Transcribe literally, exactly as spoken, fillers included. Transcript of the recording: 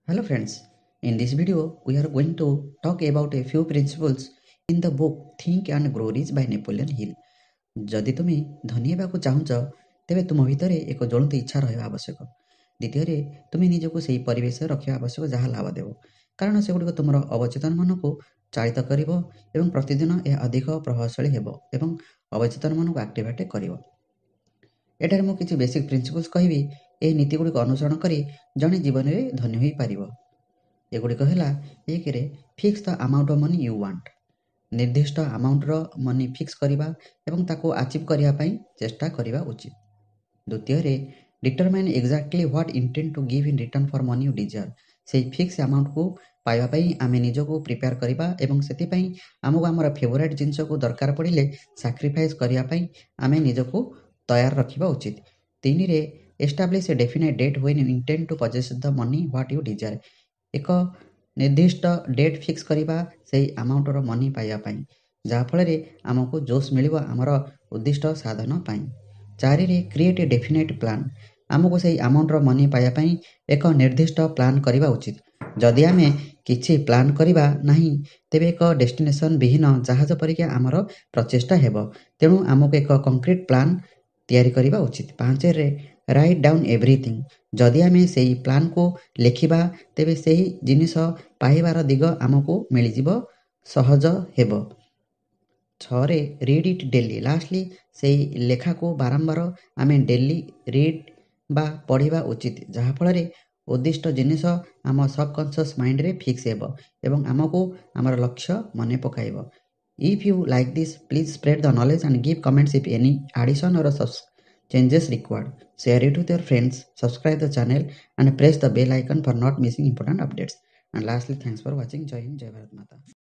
Hello friends, in this video we are going to talk about a few principles in the book Think and Grow Rich by Napoleon Hill. जदि तुम धनी होगा चाहूच तेरे तुम भितर एक ज्वलंत इच्छा रहा आवश्यक। द्वितीय तुम निजक से परिवेश रखा आवश्यक जहाँ लाभ देव कारण से गुड़िक तुम अवचेतन मन को चालित कर प्रतिदिन यह अधिक प्रभावशाली हो अवचेतन मन को आक्टिवेट कर। एठार मु किछि बेसिक प्रिंसिपल्स कहबी ए नीति गुड़िक अनुसरण कर जड़े जीवन में धनी हो पार। एगुड़िक है एक fix the amount of money you want निर्दिष्ट अमाउंटर मनी फिक्स करवा एवं ताको अचीव करने चेष्टा करवा उचित। द्वितीय determine exactly what intent to give in return for money you deserve से फिक्स अमाउंट को पाइबापी आम निजक प्रिपेयर करवा एवं से आमको आमर फेवरेट जिनस को दरकार पड़े सैक्रिफाइस करने आम निजक तैयार रखा उचित। तीन रे establish a definite date when you intend to purchase the money what you deserve एक निर्दिष्ट डेट फिक्स करवा से अमाउंटर मनी पाइबापी जहाँफल आमको जोश मिल आमर उद्दिष्ट साधन पाई। चार क्रिएट ए डेफिनेट प्लान आमको से अमाउंटर मनी पाइबापी एक निर्दिष्ट प्लान करवा उचित। जदि आम किछि प्लान करवा नहीं तेबे एक डेस्टिनेशन विहीन जहाज परिका आमर प्रचेष्टा हेब तेणु आमको एक कंक्रीट प्लान तैयारी करवा उचित। पाँच राइट डाउन एवरीथिंग जदि आम से प्लान को लिखा तेबे से जिनिस पाइबार दिग आमको मिलजिव सहज हेब। छरे रीड इट डेली लास्टली से लेखा को बारंबार आम डेली रीड बा पढ़ा उचित जहाँफल उद्दिष्ट जिनिस आम सबकॉन्शियस माइंड रे फिक्स हेब एवं आमको आमर लक्ष्य मन पकाइब। If you like this, please spread the knowledge and give comments if any addition or subs- changes required. Share it with your friends, subscribe the channel and press the bell icon for not missing important updates. And lastly, thanks for watching. Jai Hind, Jai Bharat Mata.